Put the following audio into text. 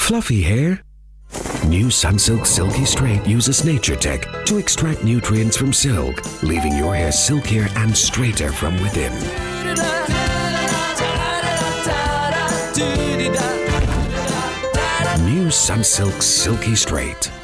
Fluffy hair? New Sunsilk Silky Straight uses nature tech to extract nutrients from silk, leaving your hair silkier and straighter from within. New Sunsilk Silky Straight.